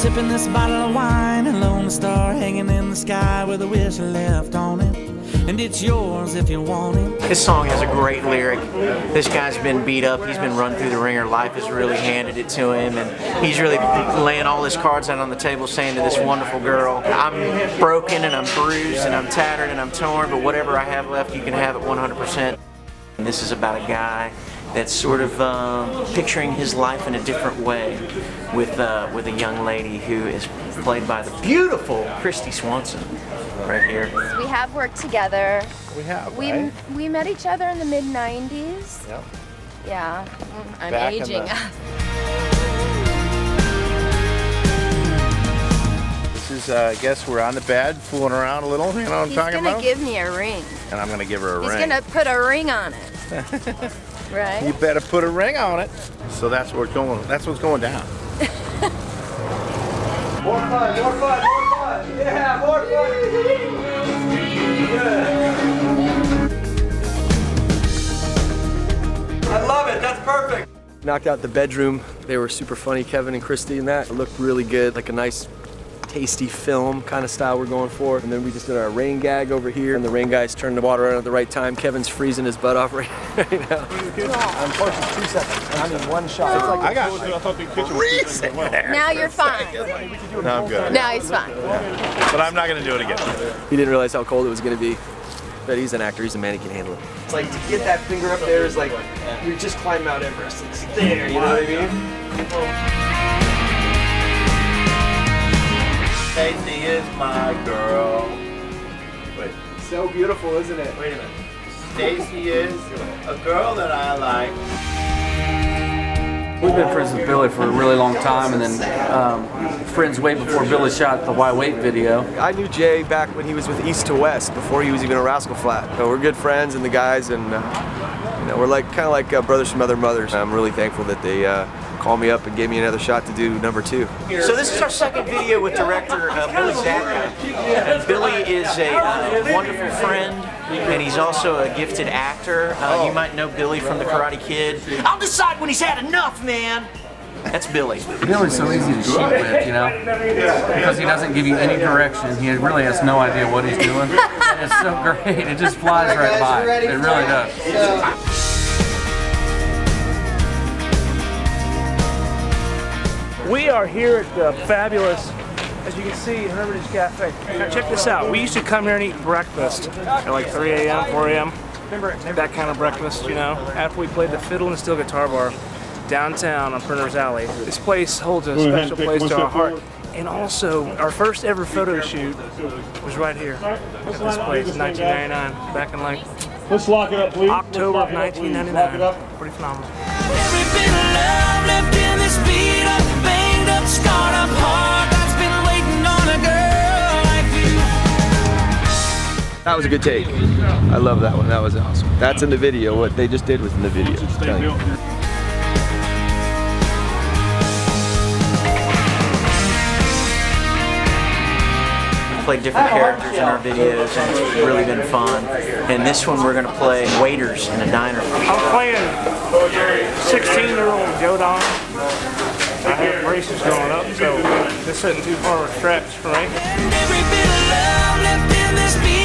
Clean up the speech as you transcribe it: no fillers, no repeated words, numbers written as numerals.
sipping this bottle of wine, and Lone Star hanging in the sky with a whistle left on it. And it's yours if you want it. This song has a great lyric. This guy's been beat up, he's been run through the ringer, life has really handed it to him, and he's really laying all his cards out on the table saying to this wonderful girl, I'm broken and I'm bruised and I'm tattered and I'm torn, but whatever I have left, you can have it 100%. And this is about a guy that's sort of picturing his life in a different way with a young lady who is played by the beautiful Kristy Swanson right here. We have worked together. We have, right? We met each other in the mid-90s. Yep. Yeah, I'm Back aging. This is, I guess we're on the bed, fooling around a little, you know what I'm talking about? He's gonna give me a ring. And I'm gonna give her a ring. He's gonna put a ring on it. Right? You better put a ring on it. So that's what's going down. More fun, more fun, more fun. Yeah, more fun. I love it, that's perfect. Knocked out the bedroom. They were super funny, Kevin and Kristy, and that. It looked really good, like a nice tasty film kind of style we're going for. And then we just did our rain gag over here, and the rain guys turned the water on at the right time. Kevin's freezing his butt off right now. Unfortunately, 2 seconds. I mean, one shot. It's like I got freezing there. Now you're fine. No, I'm good. Now he's fine. But I'm not gonna do it again. He didn't realize how cold it was gonna be. But he's an actor, he's a man, he can handle it. It's like to get that finger up there is like you're just climbing Mount Everest. It's there, you know what I mean? Stacy is my girl. Wait. So beautiful, isn't it? Wait a minute. Stacy is a girl that I like. We've been friends with Billy for a really long time, and then friends way before Billy shot the Why Wait video. I knew Jay back when he was with East to West, before he was even a Rascal Flat. So we're good friends, and the guys, and you know, we're like kind of like brothers from other mothers. I'm really thankful that they called me up and gave me another shot to do #2. So this is our second video with director Billy Zabka. Billy is a wonderful friend, and he's also a gifted actor. You might know Billy from The Karate Kid. I'll decide when he's had enough, man. That's Billy. Billy's so easy to shoot with, you know, because he doesn't give you any direction. He really has no idea what he's doing. And it's so great. It just flies right by. It really does. We are here at the fabulous, as you can see, Hermitage Cafe. Now check this out. We used to come here and eat breakfast at like 3 a.m., 4 a.m. That kind of breakfast, you know, after we played the Fiddle and Steel Guitar Bar downtown on Printer's Alley. This place holds a special place to our heart. And also, our first ever photo shoot was right here at this place in 1999, back in like Let's lock it up, please. October of 1999. Pretty phenomenal. Every bit of love left in this beat up, banged up, scarred up heart that's been waiting on a girl like you. That was a good take. I love that one. That was awesome. That's in the video. What they just did was in the video. Played different characters in our videos, and it's really been fun. And this one we're going to play waiters in a diner. I'm playing 16-year-old Joe Don. I have braces going up, so this isn't too far of a stretch for me. Every bit of love left in this beat.